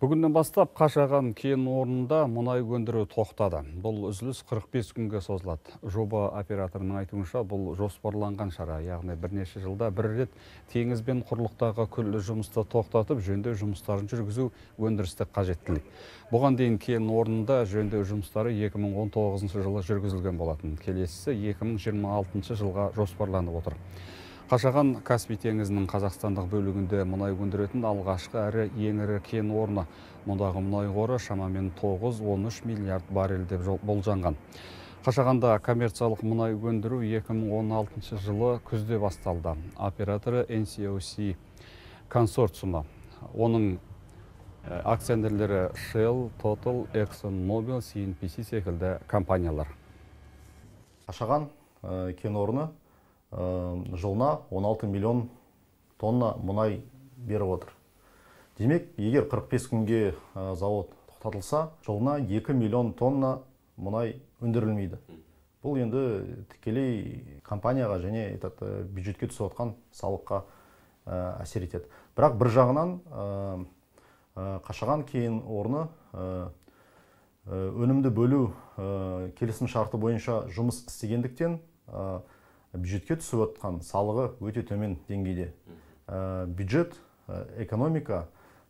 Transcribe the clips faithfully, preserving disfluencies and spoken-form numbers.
Бүгіннен бастап Қашаған кен орнында мұнай өндіру тоқтады. Бұл үзіліс қырық бес күнге созылады. Жоба операторының айтуынша бұл жоспарланған шара, яғни бірнеше жылда бір рет теңіз бен құрлықтағы күллі жұмысты тоқтатып, жөндеу жұмыстарын жүргізу өндірістік қажеттілік. Бұған дейін кен орнында жөндеу жұмыстары екі мың он тоғызыншы жылы жүргізілген болатын. Келесісі екі мың жиырма алтыншы жылға жоспарланып отыр. Қашаған Каспий теңізінің қазақстандық бөлігінде мұнай өндіретін алғашқы әрі ең ірі кен орны. Мұндағы мұнай қоры шамамен тоғыз он үш миллиард баррель деп болжанған. Қашағанда коммерциялық мұнай өндіру екі мың он алтыншы жылы күзде басталды. Операторы эн си о си консорциумы. Оның акционерлері Shell, Total, ExxonMobil, си эн пи си секілді компаниялар. Қашаған кен орны жылына он алты миллион тонна мұнай беріп отыр. Демек, егер қырық бес күнге завод тоқтатылса, жылына екі миллион тонна мұнай өндірілмейді. Бұл енді тікелей компанияға және бюджетке түсіп отқан салыққа әсер етеді. Бірақ бір жағынан Қашаған кен орны өнімді бөлу келісім шарты бойынша жұмыс істегендіктен бюджетке түсіп отқан салығы өте төмен деңгейде. Бюджет, экономика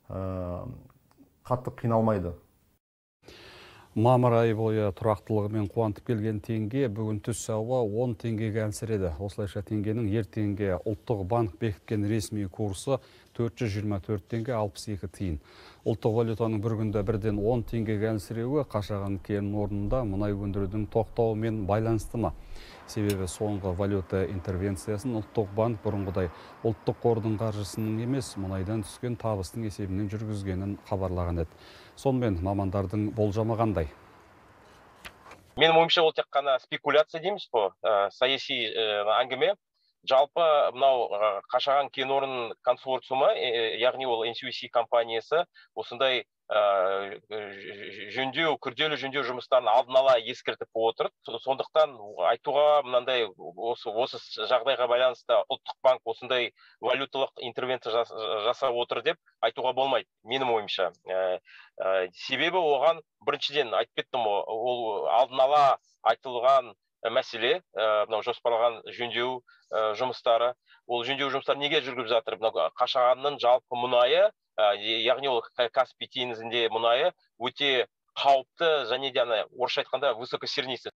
қатты қиналмайды. Мамыр айы бойы тұрақтылығымен қуантып келген теңге бүгін түс ауа он теңгеге әлсіреді. Осылайша теңгенің ертеңге ұлттық банк бекіткен ресми курсы төрт жүз жиырма төрт теңге алпыс екі тиын. Ұлттық валютаның бір күнде бірден он теңгеге әлсіреуі Қашаған кен орнында мұнай өндірудің тоқтауымен байланысты ма? Себебі соңғы валюта интервенциясын ұлттық банк бұрынғыдай ұлттық қордың қаржысының емес, мұнайдан түскен табыстың есебінен жүргізгенін хабарлаған еді. Сонымен мамандардың болжамы Менің ойымша ол тек қана спекуляция дейміз бо, саяси әңгіме. Жалпы мынау Қашаған кен орнының консорциумы, яғни ол эн си о си компаниясы осындай жөндеу, күрделі жөндеу жұмыстарын алдын ала ескертіп отыр. Сондықтан айтуға мынандай осы осы жағдайға байланысты ұлттық банк осындай валюталық интервенция жасап отыр деп айтуға болмайды, менің ойымша. Себебі оған біріншіден айтып кеттім, ол алдын ала айтылған мәселе, мынау жоспарлаған жөндеу жұмыстары. Ол жөндеу жұмыстары неге жүргізіліп жатыр? Қашағанның жалпы мұнайы, яғни ол Каспий теңізінде мұнайы өте қауіпті және де орысша айтқанда высокосернисті